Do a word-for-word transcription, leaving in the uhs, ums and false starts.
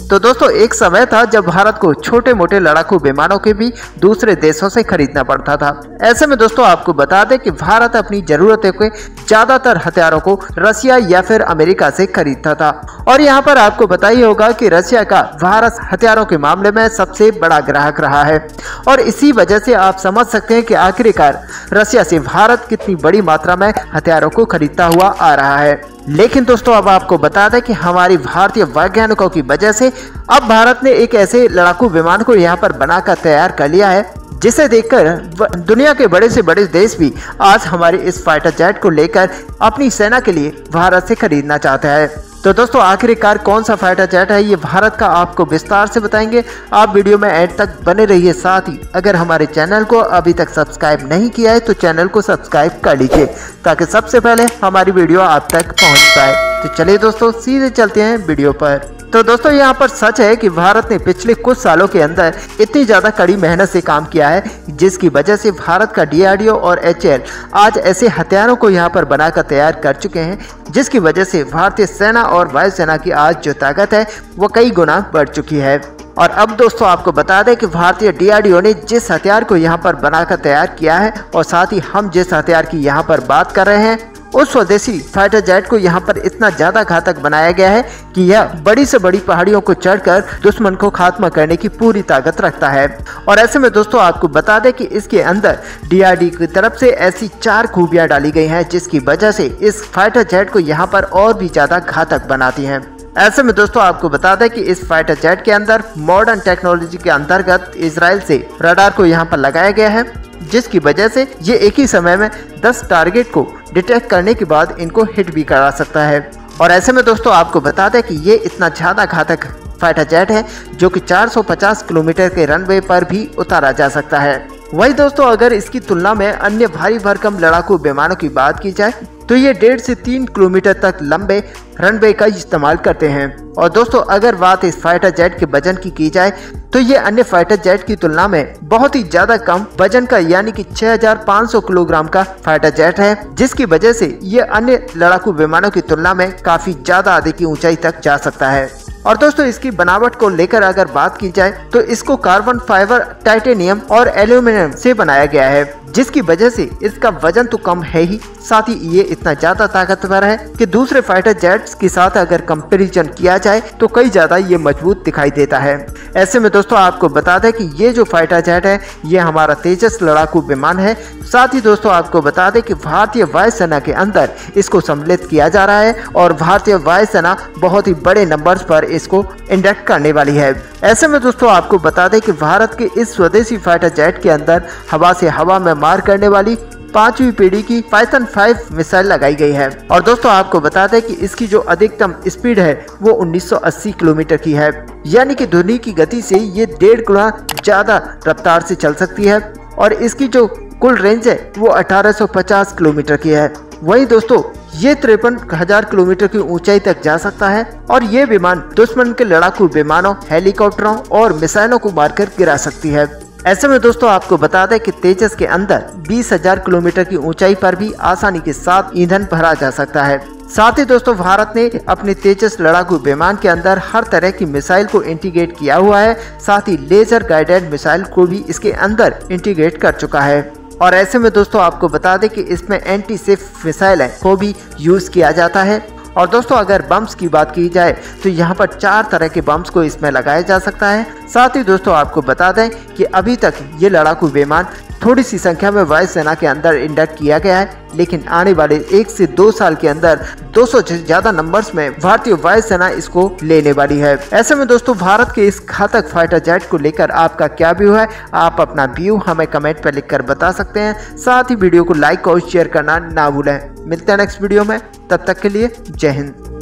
तो दोस्तों एक समय था जब भारत को छोटे मोटे लड़ाकू विमानों के भी दूसरे देशों से खरीदना पड़ता था। ऐसे में दोस्तों आपको बता दें कि भारत अपनी जरूरतों के ज्यादातर हथियारों को रसिया या फिर अमेरिका से खरीदता था। और यहाँ पर आपको बताइए होगा कि रसिया का भारत हथियारों के मामले में सबसे बड़ा ग्राहक रहा है और इसी वजह से आप समझ सकते हैं कि आखिरकार रसिया से भारत कितनी बड़ी मात्रा में हथियारों को खरीदता हुआ आ रहा है। लेकिन दोस्तों अब आपको बता दें कि हमारी भारतीय वैज्ञानिकों की वजह से अब भारत ने एक ऐसे लड़ाकू विमान को यहाँ पर बनाकर तैयार कर लिया है जिसे देखकर दुनिया के बड़े से बड़े देश भी आज हमारे इस फाइटर जेट को लेकर अपनी सेना के लिए भारत से खरीदना चाहते हैं। तो दोस्तों आखिरकार कौन सा फाइटर जेट है ये भारत का, आपको विस्तार से बताएंगे। आप वीडियो में एंड तक बने रहिए। साथ ही अगर हमारे चैनल को अभी तक सब्सक्राइब नहीं किया है तो चैनल को सब्सक्राइब कर लीजिए ताकि सबसे पहले हमारी वीडियो आप तक पहुंच पाए। तो चलिए दोस्तों सीधे चलते हैं वीडियो पर। तो दोस्तों यहाँ पर सच है कि भारत ने पिछले कुछ सालों के अंदर इतनी ज्यादा कड़ी मेहनत से काम किया है जिसकी वजह से भारत का डी आर डी ओ और एच ए एल आज ऐसे हथियारों को यहाँ पर बनाकर तैयार कर चुके हैं जिसकी वजह से भारतीय सेना और वायुसेना की आज जो ताकत है वो कई गुना बढ़ चुकी है। और अब दोस्तों आपको बता दें कि भारतीय डी आर डी ओ ने जिस हथियार को यहाँ पर बनाकर तैयार किया है और साथ ही हम जिस हथियार की यहाँ पर बात कर रहे हैं उस स्वदेशी फाइटर जेट को यहाँ पर इतना ज्यादा घातक बनाया गया है कि यह बड़ी से बड़ी पहाड़ियों को चढ़कर दुश्मन को खात्मा करने की पूरी ताकत रखता है। और ऐसे में दोस्तों आपको बता दें कि इसके अंदर डी आर डी ओ की तरफ से ऐसी चार खूबियां डाली गई हैं जिसकी वजह से इस फाइटर जेट को यहाँ पर और भी ज्यादा घातक बनाती हैं। ऐसे में दोस्तों आपको बता दें कि इस फाइटर जेट के अंदर मॉडर्न टेक्नोलॉजी के अंतर्गत इजराइल से रडार को यहाँ पर लगाया गया है जिसकी वजह से ये एक ही समय में दस टारगेट को डिटेक्ट करने के बाद इनको हिट भी करा सकता है। और ऐसे में दोस्तों आपको बता दें कि ये इतना ज्यादा घातक फाइटर जेट है जो कि चार सौ पचास किलोमीटर के रनवे पर भी उतारा जा सकता है। वही दोस्तों अगर इसकी तुलना में अन्य भारी भरकम लड़ाकू विमानों की बात की जाए तो ये डेढ़ से तीन किलोमीटर तक लंबे रनवे का इस्तेमाल करते हैं। और दोस्तों अगर बात इस फाइटर जेट के वजन की की जाए तो ये अन्य फाइटर जेट की तुलना में बहुत ही ज्यादा कम वजन का यानी कि छह हज़ार पाँच सौ किलोग्राम का फाइटर जेट है जिसकी वजह से ये अन्य लड़ाकू विमानों की तुलना में काफी ज्यादा अधिक की ऊंचाई तक जा सकता है। और दोस्तों इसकी बनावट को लेकर अगर बात की जाए तो इसको कार्बन फाइबर, टाइटेनियम और एल्यूमिनियम से बनाया गया है जिसकी वजह से इसका वजन तो कम है ही, साथ ही ये इतना ज्यादा ताकतवर है कि दूसरे फाइटर जेट्स के साथ अगर कंपैरिजन किया जाए तो कई ज्यादा ये मजबूत दिखाई देता है। ऐसे में दोस्तों आपको बता दें कि ये जो फाइटर जेट है ये हमारा तेजस लड़ाकू विमान है। साथ ही दोस्तों आपको बता दें कि भारतीय वायुसेना के अंदर इसको सम्मिलित किया जा रहा है और भारतीय वायुसेना बहुत ही बड़े नंबर्स पर इसको इंडक्ट करने वाली है। ऐसे में दोस्तों आपको बता दें कि भारत के इस स्वदेशी फाइटर जेट के अंदर हवा से हवा में मार करने वाली पांचवी पीढ़ी की पाइथन फाइव मिसाइल लगाई गई है। और दोस्तों आपको बता दें कि इसकी जो अधिकतम स्पीड है वो उन्नीस सौ अस्सी किलोमीटर की है यानी कि ध्वनि की गति से ये डेढ़ गुना ज्यादा रफ्तार से चल सकती है। और इसकी जो कुल रेंज है वो अठारह सौ पचास किलोमीटर की है। वही दोस्तों ये तिरपन हजार किलोमीटर की ऊंचाई तक जा सकता है और ये विमान दुश्मन के लड़ाकू विमानों, हेलीकॉप्टरों और मिसाइलों को मारकर गिरा सकती है। ऐसे में दोस्तों आपको बता दें कि तेजस के अंदर बीस हजार किलोमीटर की ऊंचाई पर भी आसानी के साथ ईंधन भरा जा सकता है। साथ ही दोस्तों भारत ने अपने तेजस लड़ाकू विमान के अंदर हर तरह की मिसाइल को इंटीग्रेट किया हुआ है, साथ ही लेजर गाइडेड मिसाइल को भी इसके अंदर इंटीग्रेट कर चुका है। और ऐसे में दोस्तों आपको बता दें कि इसमें एंटी सेफ मिसाइल को भी यूज किया जाता है। और दोस्तों अगर बम्स की बात की जाए तो यहाँ पर चार तरह के बम्स को इसमें लगाया जा सकता है। साथ ही दोस्तों आपको बता दें कि अभी तक ये लड़ाकू विमान थोड़ी सी संख्या में वायुसेना के अंदर इंडक्ट किया गया है, लेकिन आने वाले एक से दो साल के अंदर दो सौ से ज्यादा नंबर्स में भारतीय वायुसेना इसको लेने वाली है। ऐसे में दोस्तों भारत के इस घातक फाइटर जेट को लेकर आपका क्या व्यू है, आप अपना व्यू हमें कमेंट पर लिखकर बता सकते हैं। साथ ही वीडियो को लाइक और शेयर करना ना भूलें। मिलते हैं नेक्स्ट वीडियो में, तब तक के लिए जय हिंद।